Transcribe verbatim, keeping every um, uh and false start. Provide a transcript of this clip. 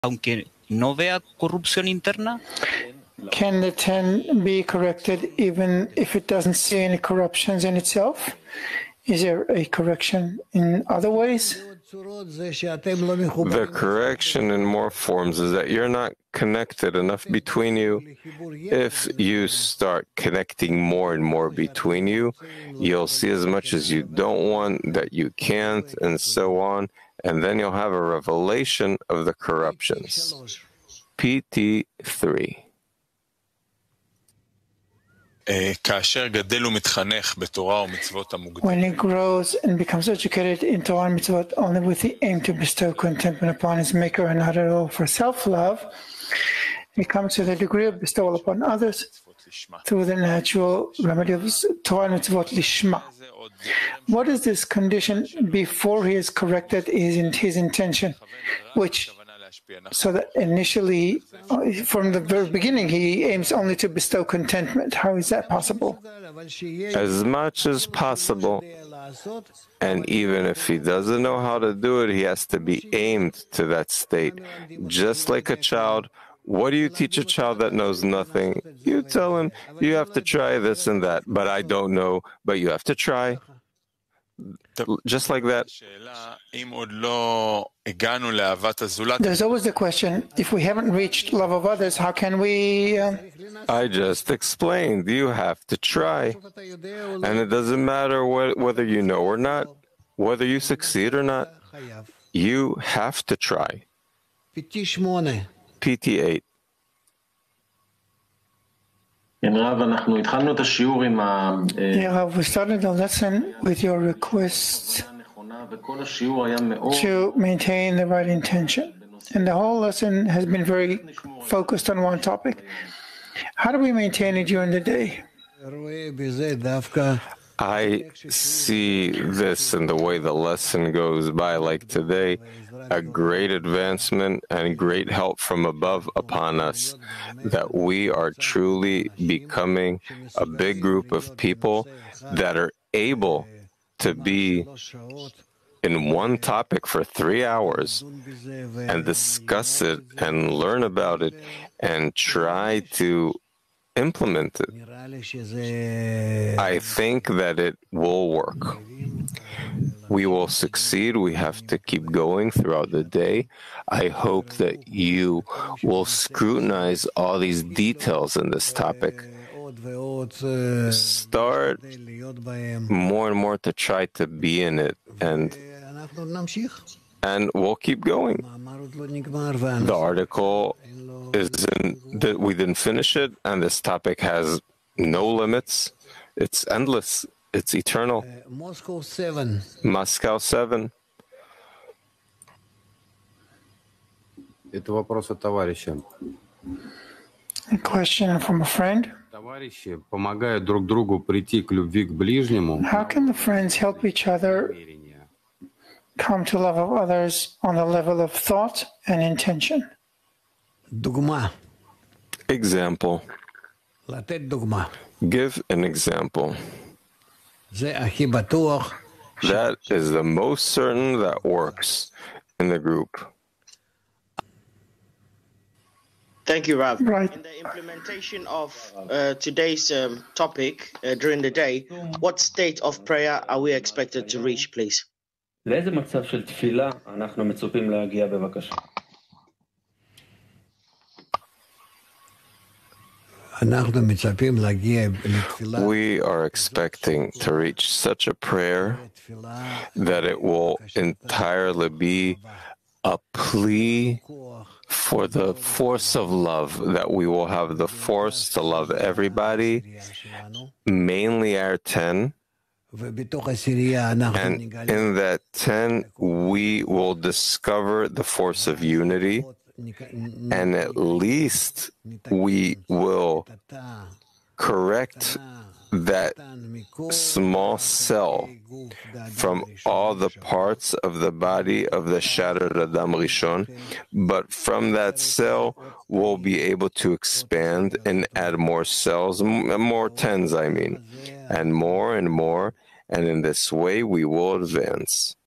aunque no vea corrupción interna? Can the ten be corrected even if it doesn't see any corruptions in itself? Is there a correction in other ways? The correction in more forms is that you're not connected enough between you. If you start connecting more and more between you, you'll see as much as you don't want that you can't, and so on, and then you'll have a revelation of the corruptions. P T three. When he grows and becomes educated in Torah and mitzvot only with the aim to bestow contentment upon his maker and not at all for self-love, he comes to the degree of bestowal upon others through the natural remedy of Torah and mitzvot lishma. What is this condition before he is corrected is in his intention, which so that initially, from the very beginning, he aims only to bestow contentment. How is that possible? As much as possible. And even if he doesn't know how to do it, he has to be aimed to that state. Just like a child, what do you teach a child that knows nothing? You tell him, you have to try this and that, but I don't know, but you have to try. Just like that. There's always the question, if we haven't reached love of others, how can we... Uh... I just explained, you have to try. And it doesn't matter what, whether you know or not, whether you succeed or not, you have to try. P T eight. Yeah, we started the lesson with your request to maintain the right intention. And the whole lesson has been very focused on one topic. How do we maintain it during the day? I see this in the way the lesson goes by, like today, a great advancement and great help from above upon us, that we are truly becoming a big group of people that are able to be in one topic for three hours and discuss it and learn about it and try to implement it. I think that it will work. We will succeed. We have to keep going throughout the day. I hope that you will scrutinize all these details in this topic. Start more and more to try to be in it, and and we'll keep going. The article isn't that we didn't finish it, and this topic has no limits. It's endless. It's eternal. Moscow seven. Moscow seven. Это вопрос от товарища. A question from a friend. Товарищи помогают друг другу прийти к любви к ближнему. How can the friends help each other come to love of others on the level of thought and intention? Dogma. Example. לתת דוגמה. Give an example. זה הכי בטוח. That is the most certain that works in the group. Thank you, Rav. Right. In the implementation of uh, today's um, topic uh, during the day, what state of prayer are we expected to reach, please? לאיזה מצב של תפילה אנחנו מצופים להגיע בבקשה? We are expecting to reach such a prayer that it will entirely be a plea for the force of love, that we will have the force to love everybody, mainly our ten. And in that ten, we will discover the force of unity, and at least we will correct that small cell from all the parts of the body of the shattered Adam Rishon, but from that cell we'll be able to expand and add more cells, more tens I mean, and more and more, and in this way we will advance.